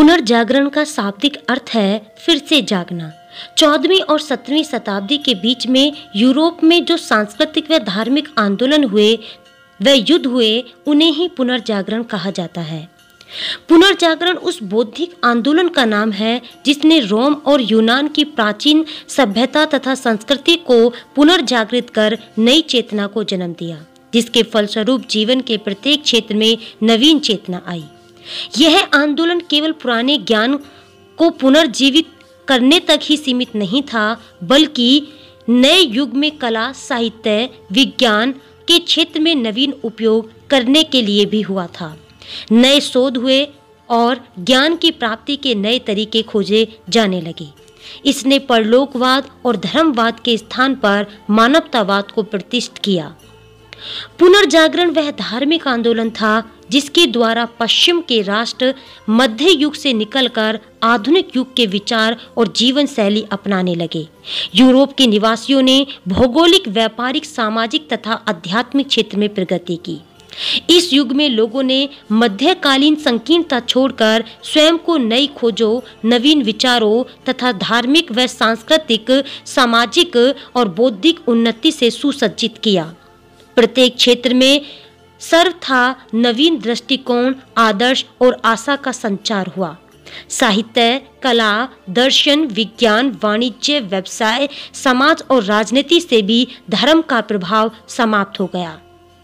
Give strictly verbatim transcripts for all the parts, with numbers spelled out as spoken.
पुनर्जागरण का शाब्दिक अर्थ है फिर से जागना। चौदहवीं और सत्रहवीं शताब्दी के बीच में यूरोप में जो सांस्कृतिक व धार्मिक आंदोलन हुए व युद्ध हुए, उन्हें ही पुनर्जागरण कहा जाता है। पुनर्जागरण उस बौद्धिक आंदोलन का नाम है जिसने रोम और यूनान की प्राचीन सभ्यता तथा संस्कृति को पुनर्जागृत कर नई चेतना को जन्म दिया, जिसके फलस्वरूप जीवन के प्रत्येक क्षेत्र में नवीन चेतना आई। यह आंदोलन केवल पुराने ज्ञान को पुनर्जीवित करने तक ही सीमित नहीं था, बल्कि नए युग में कला, साहित्य, विज्ञान के क्षेत्र में नवीन उपयोग करने के लिए भी हुआ था। नए शोध हुए और ज्ञान की प्राप्ति के नए तरीके खोजे जाने लगे। इसने परलोकवाद और धर्मवाद के स्थान पर मानवतावाद को प्रतिष्ठित किया। पुनर्जागरण वह धार्मिक आंदोलन था जिसके द्वारा पश्चिम के राष्ट्र मध्य युग से निकलकर आधुनिक युग के विचार और जीवन शैली अपनाने लगे। यूरोप के निवासियों ने भौगोलिक, व्यापारिक, सामाजिक तथा आध्यात्मिक क्षेत्र में प्रगति की। इस युग में लोगों ने मध्यकालीन संकीर्णता छोड़कर स्वयं को नई खोजों, नवीन विचारों तथा धार्मिक व सांस्कृतिक, सामाजिक और बौद्धिक उन्नति से सुसज्जित किया। प्रत्येक क्षेत्र में सर्वथा नवीन दृष्टिकोण, आदर्श और आशा का संचार हुआ। साहित्य, कला, दर्शन, विज्ञान, वाणिज्य, व्यवसाय, समाज और राजनीति से भी धर्म का प्रभाव समाप्त हो गया।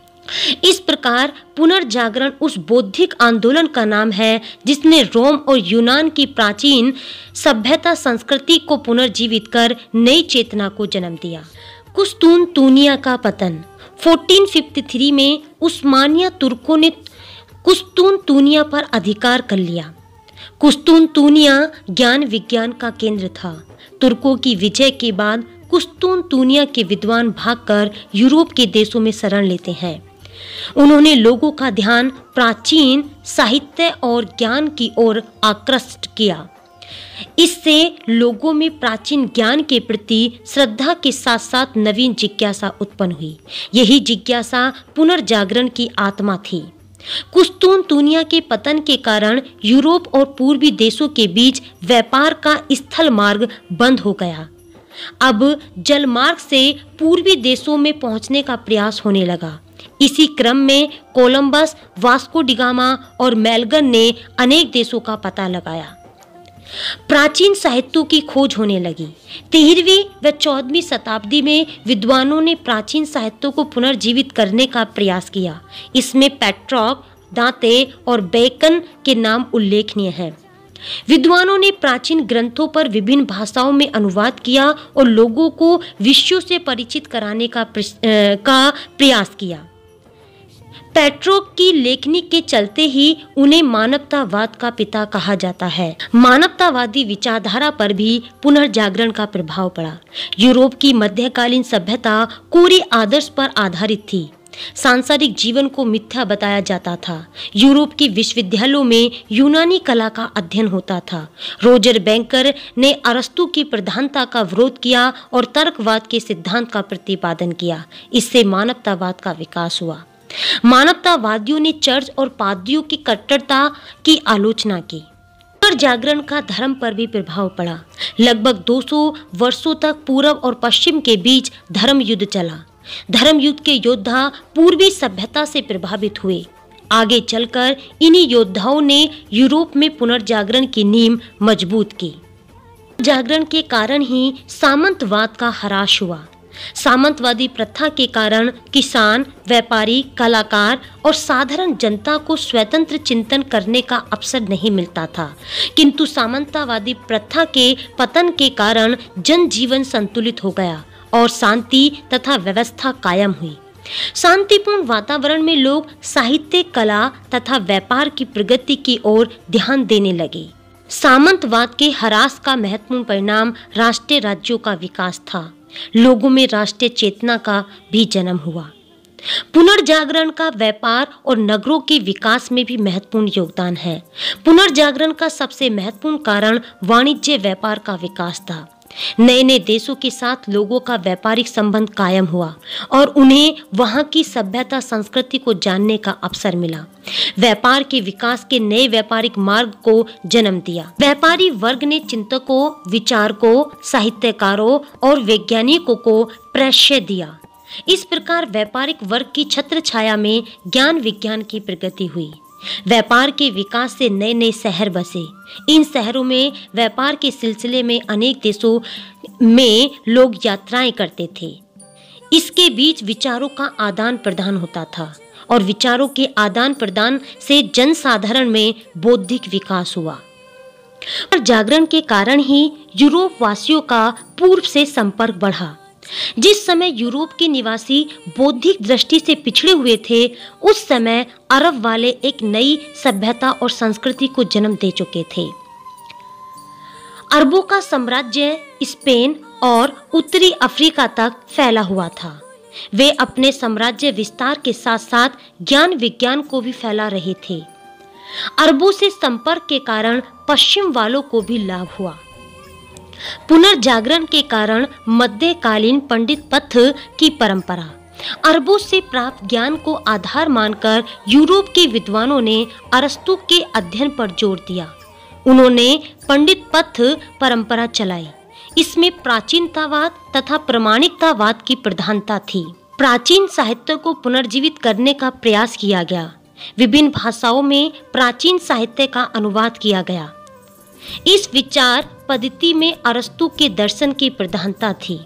इस प्रकार पुनर्जागरण उस बौद्धिक आंदोलन का नाम है जिसने रोम और यूनान की प्राचीन सभ्यता, संस्कृति को पुनर्जीवित कर नई चेतना को जन्म दिया। कुस्तुनतुनिया का पतन। चौदह सौ तिरेपन में उस्मानिया तुर्कों ने कुस्तुनतुनिया पर अधिकार कर लिया। कुस्तुनतुनिया ज्ञान विज्ञान का केंद्र था। तुर्कों की विजय के बाद कुस्तुनतुनिया के विद्वान भागकर यूरोप के देशों में शरण लेते हैं। उन्होंने लोगों का ध्यान प्राचीन साहित्य और ज्ञान की ओर आकृष्ट किया। इससे लोगों में प्राचीन ज्ञान के प्रति श्रद्धा के साथ साथ नवीन जिज्ञासा उत्पन्न हुई। यही जिज्ञासा पुनर्जागरण की आत्मा थी। कुस्तुनतुनिया के पतन के कारण यूरोप और पूर्वी देशों के बीच व्यापार का स्थल मार्ग बंद हो गया। अब जल मार्ग से पूर्वी देशों में पहुंचने का प्रयास होने लगा। इसी क्रम में कोलंबस, वास्को डी गामा और मैगलन ने अनेक देशों का पता लगाया। प्राचीन साहित्यों की खोज होने लगी। तेरहवीं व चौदहवीं शताब्दी में विद्वानों ने प्राचीन साहित्यों को पुनर्जीवित करने का प्रयास किया। इसमें पेट्रॉक, दांते और बेकन के नाम उल्लेखनीय हैं। विद्वानों ने प्राचीन ग्रंथों पर विभिन्न भाषाओं में अनुवाद किया और लोगों को विषयों से परिचित कराने का प्रयास किया। पेट्रोक की लेखनी के चलते ही उन्हें मानवतावाद का पिता कहा जाता है। मानवतावादी विचारधारा पर भी पुनर्जागरण का प्रभाव पड़ा। यूरोप की मध्यकालीन सभ्यता कोरे आदर्श पर आधारित थी। सांसारिक जीवन को मिथ्या बताया जाता था। यूरोप के विश्वविद्यालयों में यूनानी कला का अध्ययन होता था। रोजर बैंकर ने अरस्तु की प्रधानता का विरोध किया और तर्कवाद के सिद्धांत का प्रतिपादन किया। इससे मानवतावाद का विकास हुआ। मानवतावादियों ने चर्च और पादरियों की कट्टरता की आलोचना की। पुनर्जागरण का धर्म पर भी प्रभाव पड़ा। लगभग दो सौ वर्षों तक पूर्व और पश्चिम के बीच धर्म युद्ध चला। धर्म युद्ध के योद्धा पूर्वी सभ्यता से प्रभावित हुए। आगे चलकर इन्हीं योद्धाओं ने यूरोप में पुनर्जागरण की नींव मजबूत की। जागरण के कारण ही सामंतवाद का ह्रास हुआ। सामंतवादी प्रथा के कारण किसान, व्यापारी, कलाकार और साधारण जनता को स्वतंत्र चिंतन करने का अवसर नहीं मिलता था, किंतु सामंतवादी प्रथा के पतन के कारण जनजीवन संतुलित हो गया और शांति तथा व्यवस्था कायम हुई। शांतिपूर्ण वातावरण में लोग साहित्य, कला तथा व्यापार की प्रगति की ओर ध्यान देने लगे। सामंतवाद के ह्रास का महत्वपूर्ण परिणाम राष्ट्रीय राज्यों का विकास था। लोगों में राष्ट्रीय चेतना का भी जन्म हुआ। पुनर्जागरण का व्यापार और नगरों के विकास में भी महत्वपूर्ण योगदान है। पुनर्जागरण का सबसे महत्वपूर्ण कारण वाणिज्य व्यापार का विकास था। नए नए देशों के साथ लोगों का व्यापारिक संबंध कायम हुआ और उन्हें वहां की सभ्यता संस्कृति को जानने का अवसर मिला। व्यापार के विकास के नए व्यापारिक मार्ग को जन्म दिया। व्यापारी वर्ग ने चिंतकों, विचारकों, साहित्यकारों और वैज्ञानिकों को प्रश्रय दिया। इस प्रकार व्यापारिक वर्ग की छत्र छाया में ज्ञान विज्ञान की प्रगति हुई। व्यापार के विकास से नए नए शहर बसे। इन शहरों में व्यापार के सिलसिले में अनेक देशों में लोग यात्राएं करते थे। इसके बीच विचारों का आदान प्रदान होता था और विचारों के आदान प्रदान से जनसाधारण में बौद्धिक विकास हुआ। और जागरण के कारण ही यूरोप वासियों का पूर्व से संपर्क बढ़ा। जिस समय यूरोप के निवासी बौद्धिक दृष्टि से पिछड़े हुए थे, उस समय अरब वाले एक नई सभ्यता और संस्कृति को जन्म दे चुके थे। अरबों का साम्राज्य स्पेन और उत्तरी अफ्रीका तक फैला हुआ था। वे अपने साम्राज्य विस्तार के साथ साथ ज्ञान विज्ञान को भी फैला रहे थे। अरबों से संपर्क के कारण पश्चिम वालों को भी लाभ हुआ। पुनर्जागरण के कारण मध्यकालीन पंडित पथ की परंपरा, अरबों से प्राप्त ज्ञान को आधार मानकर यूरोप के विद्वानों ने अरस्तु के अध्ययन पर जोर दिया। उन्होंने पंडित पथ परंपरा चलाई। इसमें प्राचीनतावाद तथा प्रामाणिकतावाद की प्रधानता थी। प्राचीन साहित्य को पुनर्जीवित करने का प्रयास किया गया। विभिन्न भाषाओं में प्राचीन साहित्य का अनुवाद किया गया। इस विचार पद्धति में अरस्तु के दर्शन की प्रधानता थी।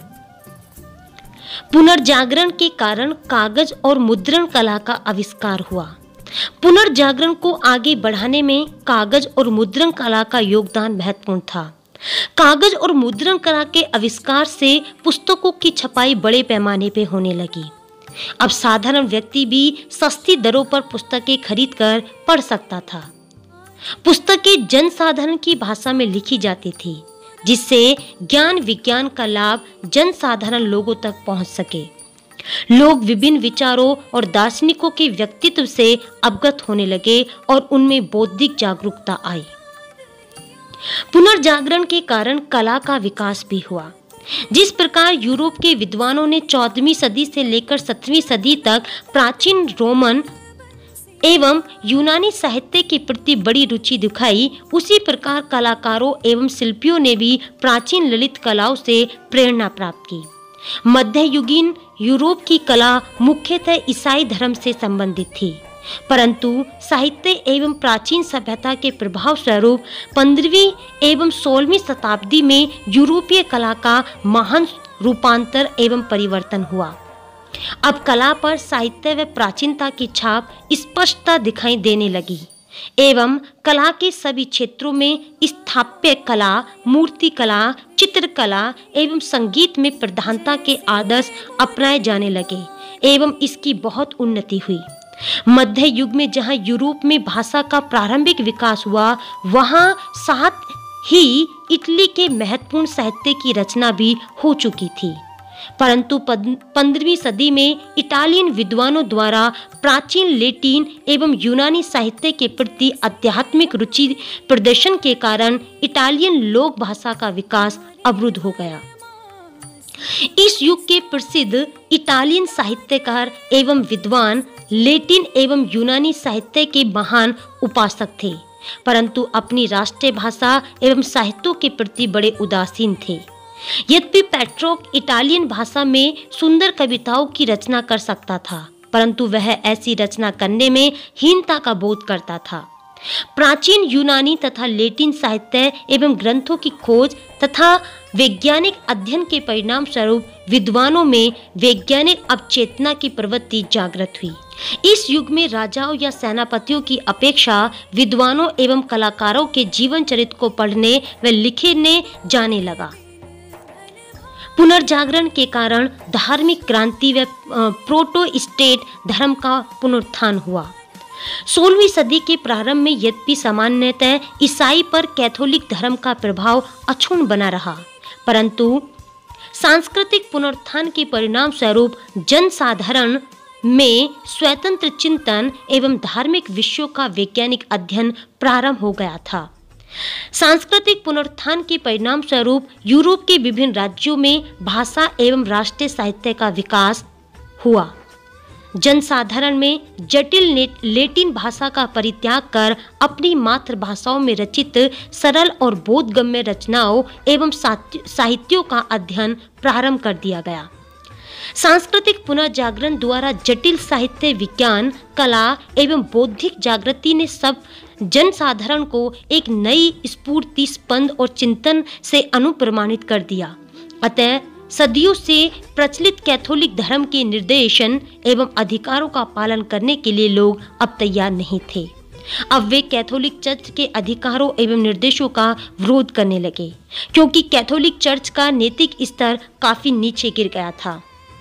पुनर्जागरण के कारण कागज और मुद्रण कला का आविष्कार हुआ। पुनर्जागरण को आगे बढ़ाने में कागज और मुद्रण कला का योगदान महत्वपूर्ण था। कागज और मुद्रण कला के आविष्कार से पुस्तकों की छपाई बड़े पैमाने पर होने लगी। अब साधारण व्यक्ति भी सस्ती दरों पर पुस्तकें खरीदकर पढ़ सकता था। पुस्तकें जनसाधारण की भाषा में लिखी जाती थी, जिससे ज्ञान विज्ञान का लाभ जनसाधारण लोगों तक पहुंच सके। लोग विभिन्न विचारों और दार्शनिकों के व्यक्तित्व से अवगत होने लगे और उनमें बौद्धिक जागरूकता आई। पुनर्जागरण के कारण कला का विकास भी हुआ। जिस प्रकार यूरोप के विद्वानों ने चौदहवीं सदी से लेकर सत्रहवीं सदी तक प्राचीन रोमन एवं यूनानी साहित्य के प्रति बड़ी रुचि दिखाई, उसी प्रकार कलाकारों एवं शिल्पियों ने भी प्राचीन ललित कलाओं से प्रेरणा प्राप्त की। मध्ययुगीन यूरोप की कला मुख्यतः ईसाई धर्म से संबंधित थी, परंतु साहित्य एवं प्राचीन सभ्यता के प्रभाव स्वरूप पंद्रहवीं एवं सोलहवीं शताब्दी में यूरोपीय कला का महान रूपांतर एवं परिवर्तन हुआ। अब कला पर साहित्य व प्राचीनता की छाप स्पष्टता दिखाई देने लगी एवं कला के सभी क्षेत्रों में स्थापत्य कला, मूर्ति कला, चित्रकला एवं संगीत में प्रधानता के आदर्श अपनाए जाने लगे एवं इसकी बहुत उन्नति हुई। मध्य युग में जहाँ यूरोप में भाषा का प्रारंभिक विकास हुआ, वहाँ साथ ही इटली के महत्वपूर्ण साहित्य की रचना भी हो चुकी थी। परंतु पंद्रहवीं सदी में इटालियन विद्वानों द्वारा प्राचीन लैटिन एवं यूनानी साहित्य के प्रति आध्यात्मिक रुचि प्रदर्शन के कारण इटालियन लोक भाषा का विकास अवरुद्ध हो गया। इस युग के प्रसिद्ध इटालियन साहित्यकार एवं विद्वान लैटिन एवं यूनानी साहित्य के महान उपासक थे, परंतु अपनी राष्ट्रीय भाषा एवं साहित्यों के प्रति बड़े उदासीन थे। यद्यपि पेट्रोक इटालियन भाषा में सुंदर कविताओं की रचना कर सकता था, परंतु वह ऐसी रचना करने में हीनता का बोध करता था। प्राचीन यूनानी तथा लैटिन साहित्य एवं ग्रंथों की खोज तथा वैज्ञानिक अध्ययन के परिणाम स्वरूप विद्वानों में वैज्ञानिक अवचेतना की प्रवृत्ति जागृत हुई। इस युग में राजाओं या सेनापतियों की अपेक्षा विद्वानों एवं कलाकारों के जीवन चरित्र को पढ़ने व लिखने जाने लगा। पुनर्जागरण के कारण धार्मिक क्रांति व प्रोटो स्टेट धर्म का पुनरुत्थान हुआ। सोलहवीं सदी के प्रारंभ में यद्यपि सामान्यतः ईसाई पर कैथोलिक धर्म का प्रभाव अक्षुण्ण बना रहा, परंतु सांस्कृतिक पुनरुत्थान के परिणाम स्वरूप जनसाधारण में स्वतंत्र चिंतन एवं धार्मिक विषयों का वैज्ञानिक अध्ययन प्रारंभ हो गया था। सांस्कृतिक पुनरुत्थान के परिणाम स्वरूप यूरोप के विभिन्न राज्यों में भाषा एवं राष्ट्रीय साहित्य का विकास हुआ। जनसाधारण में जटिल लैटिन भाषा का परित्याग कर अपनी मातृभाषाओं में रचित सरल और बोधगम्य रचनाओं एवं साहित्यों का अध्ययन प्रारंभ कर दिया गया। सांस्कृतिक पुनर्जागरण द्वारा जटिल साहित्य, विज्ञान, कला एवं बौद्धिक जागृति ने सब जनसाधारण को एक नई स्फूर्ति, स्पंद और चिंतन से अनुप्रमाणित कर दिया। अतः सदियों से प्रचलित कैथोलिक धर्म के निर्देशन एवं अधिकारों का पालन करने के लिए लोग अब तैयार नहीं थे। अब वे कैथोलिक चर्च के अधिकारों एवं निर्देशों का विरोध करने लगे, क्योंकि कैथोलिक चर्च का नैतिक स्तर काफी नीचे गिर गया था।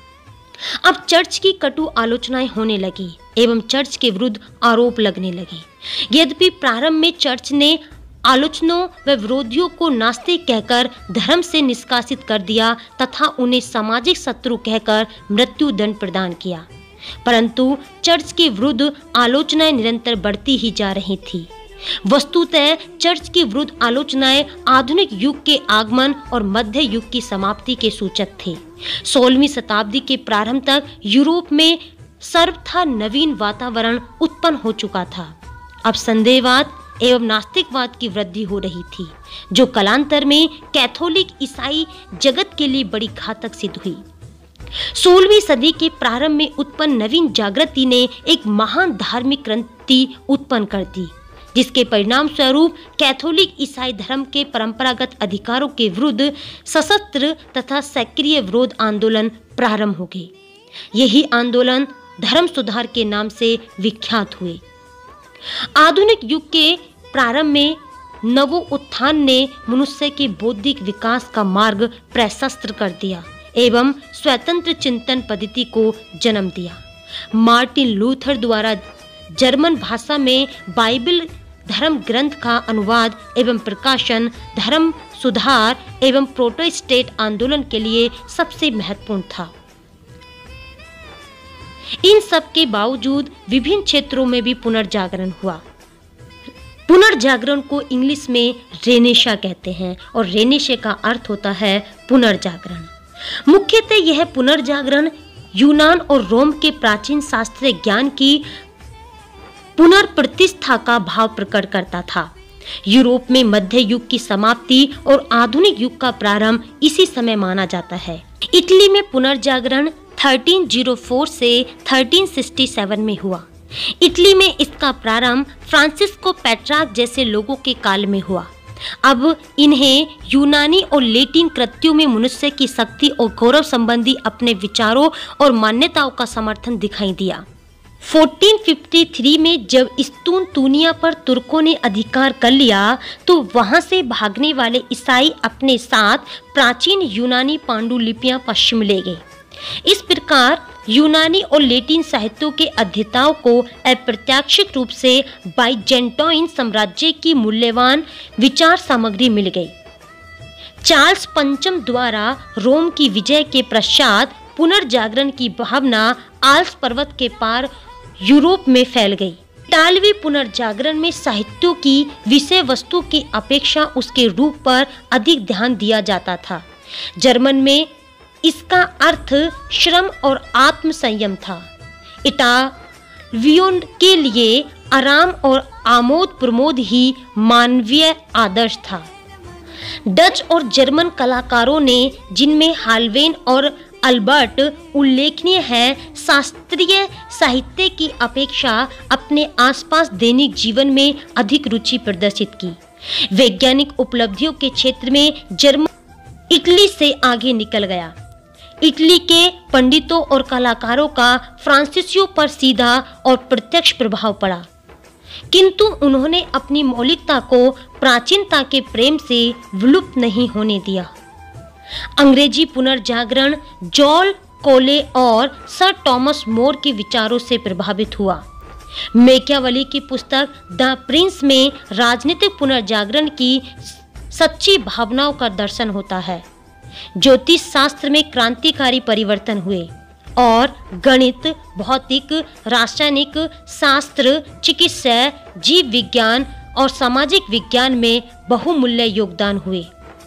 अब चर्च की कटु आलोचनाएं होने लगी एवं चर्च के विरुद्ध आरोप लगने लगे। यद्यपि प्रारंभ में चर्च ने आलोचनाओं व विरोधियों को नास्तिक कहकर धर्म से निष्कासित कर दिया तथा उन्हें सामाजिक शत्रु कहकर मृत्यु दंड प्रदान किया, परंतु चर्च के विरुद्ध आलोचनाएं निरंतर बढ़ती ही जा रही थी। वस्तुतः चर्च की विरुद्ध आलोचनाएं आधुनिक युग के आगमन और मध्य युग की समाप्ति के सूचक थे। सोलहवीं शताब्दी के प्रारंभ तक यूरोप में सर्वथा नवीन वातावरण उत्पन्न हो चुका था। अब संदेहवाद एवं नास्तिकवाद की वृद्धि हो रही थी, जो कालांतर में कैथोलिक ईसाई जगत के लिए बड़ी घातक सिद्ध हुई। सोलहवीं सदी के प्रारंभ में उत्पन्न नवीन जागृति ने एक महान धार्मिक क्रांति उत्पन्न कर दी, जिसके परिणाम स्वरूप कैथोलिक ईसाई धर्म के परंपरागत अधिकारों के विरुद्ध सशस्त्र तथा सक्रिय विरोध आंदोलन प्रारंभ हो गए। यही आंदोलन धर्म सुधार के नाम से विख्यात हुए। आधुनिक युग के प्रारंभ में नवोत्थान ने मनुष्य के बौद्धिक विकास का मार्ग प्रशस्त कर दिया एवं स्वतंत्र चिंतन पद्धति को जन्म दिया। मार्टिन लूथर द्वारा जर्मन भाषा में बाइबल धर्म ग्रंथ का अनुवाद एवं प्रकाशन धर्म सुधार एवं प्रोटेस्टेंट आंदोलन के लिए सबसे महत्वपूर्ण था। इन सब के बावजूद विभिन्न क्षेत्रों में भी पुनर्जागरण हुआ। पुनर्जागरण को इंग्लिश में रेनेशा कहते हैं और रेनेशे का अर्थ होता है पुनर्जागरण। मुख्यतः यह पुनर्जागरण यूनान और रोम के प्राचीन शास्त्रीय ज्ञान की पुनर्प्रतिष्ठा का भाव प्रकट करता था। यूरोप में मध्य युग की समाप्ति और आधुनिक युग का प्रारंभ इसी समय माना जाता है। इटली में पुनर्जागरण तेरह सौ चार से तेरह सौ सरसठ में हुआ। इटली में इसका प्रारंभ फ्रांसिस्को पेट्रार्क जैसे लोगों के काल में हुआ। अब इन्हें यूनानी और लैटिन कृतियों में मनुष्य की शक्ति और गौरव संबंधी अपने विचारों और मान्यताओं का समर्थन दिखाई दिया। चौदह सौ तिरेपन में जब इस्तुनतूनिया पर तुर्कों ने अधिकार कर लिया तो वहां से भागने वाले ईसाई अपने साथ प्राचीन यूनानी पांडुलिपियां पश्चिम ले गए। इस प्रकार यूनानी और लैटिन साहित्यों के अध्येताओं को अप्रत्याशित रूप से बाइजेंटाइन साम्राज्य की मूल्यवान विचार सामग्री मिल गई। चार्ल्स पंचम द्वारा रोम की विजय के पश्चात पुनर्जागरण की भावना आल्प्स पर्वत के पार यूरोप में फैल गई। इतालवी पुनर्जागरण में साहित्यों की विषय वस्तु की अपेक्षा उसके रूप पर अधिक ध्यान दिया जाता था। जर्मन में इसका अर्थ श्रम और आत्म संयम था। इटालियों के लिए आराम और आमोद प्रमोद ही मानवीय आदर्श था। डच और जर्मन कलाकारों ने, जिनमें हाल्वेन और अल्बर्ट उल्लेखनीय है, शास्त्रीय साहित्य की अपेक्षा अपने आसपास दैनिक जीवन में अधिक रुचि प्रदर्शित की। वैज्ञानिक उपलब्धियों के क्षेत्र में जर्मन इटली से आगे निकल गया। इटली के पंडितों और कलाकारों का फ्रांसीसियों पर सीधा और प्रत्यक्ष प्रभाव पड़ा, किंतु उन्होंने अपनी मौलिकता को प्राचीनता के प्रेम से विलुप्त नहीं होने दिया। अंग्रेजी पुनर्जागरण जॉन कोले और सर टॉमस मोर के विचारों से प्रभावित हुआ। मैकियावेली की पुस्तक द प्रिंस में राजनीतिक पुनर्जागरण की सच्ची भावनाओं का दर्शन होता है। ज्योतिष शास्त्र में क्रांतिकारी परिवर्तन हुए और गणित, भौतिक, रासायनिक शास्त्र, चिकित्सा, जीव विज्ञान और सामाजिक विज्ञान में बहुमूल्य योगदान हुए।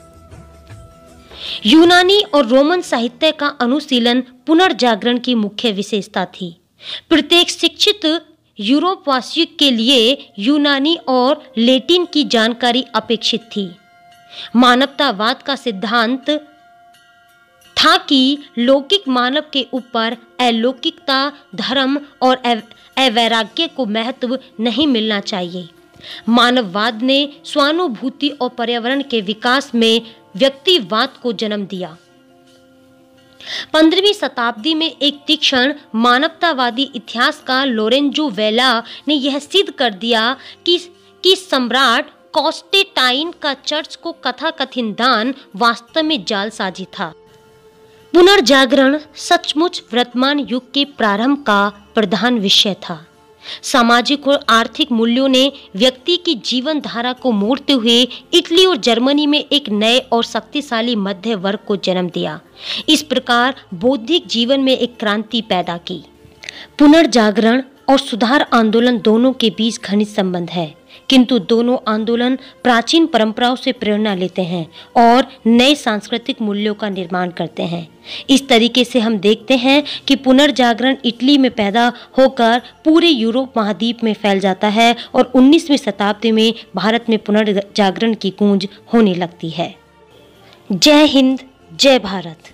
यूनानी और रोमन साहित्य का अनुशीलन पुनर्जागरण की मुख्य विशेषता थी। प्रत्येक शिक्षित यूरोपवासी के लिए यूनानी और लैटिन की जानकारी अपेक्षित थी। मानवतावाद का सिद्धांत था कि लौकिक मानव के ऊपर अलौकिकता, धर्म और अवैराग्य को महत्व नहीं मिलना चाहिए। मानववाद ने स्वानुभूति और पर्यावरण के विकास में व्यक्तिवाद को जन्म दिया। पंद्रहवीं शताब्दी में एक तीक्ष्ण मानवतावादी इतिहासकार लोरेंजो वेला ने यह सिद्ध कर दिया कि, कि सम्राट कॉन्स्टेंटाइन का चर्च को कथाकथित दान वास्तव में जालसाजी था। पुनर्जागरण सचमुच वर्तमान युग के प्रारंभ का प्रधान विषय था। सामाजिक और आर्थिक मूल्यों ने व्यक्ति की जीवन धारा को मोड़ते हुए इटली और जर्मनी में एक नए और शक्तिशाली मध्य वर्ग को जन्म दिया। इस प्रकार बौद्धिक जीवन में एक क्रांति पैदा की। पुनर्जागरण और सुधार आंदोलन दोनों के बीच घनिष्ठ संबंध है, किंतु दोनों आंदोलन प्राचीन परंपराओं से प्रेरणा लेते हैं और नए सांस्कृतिक मूल्यों का निर्माण करते हैं। इस तरीके से हम देखते हैं कि पुनर्जागरण इटली में पैदा होकर पूरे यूरोप महाद्वीप में फैल जाता है और उन्नीसवीं शताब्दी में भारत में पुनर्जागरण की गूंज होने लगती है। जय हिंद, जय भारत।